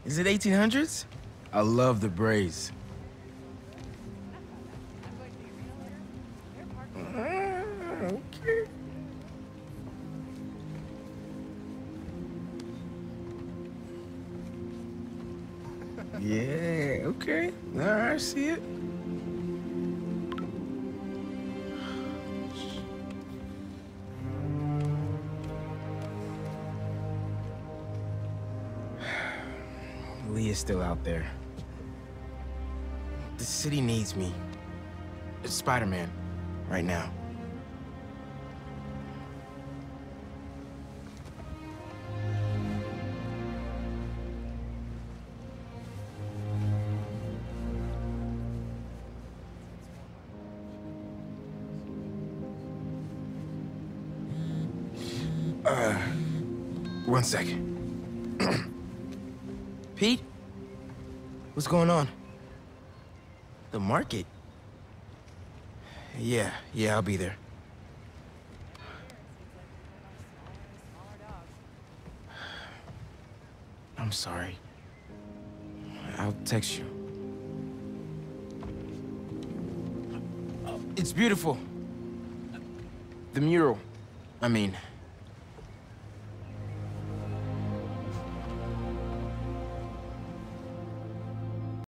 Is it 1800s? I love the braids. Okay. Yeah, okay. All right, I see it. Lee is still out there. The city needs me. It's Spider-Man, right now. One second. Pete? What's going on? The market? Yeah, I'll be there. I'm sorry. I'll text you. It's beautiful. The mural, I mean.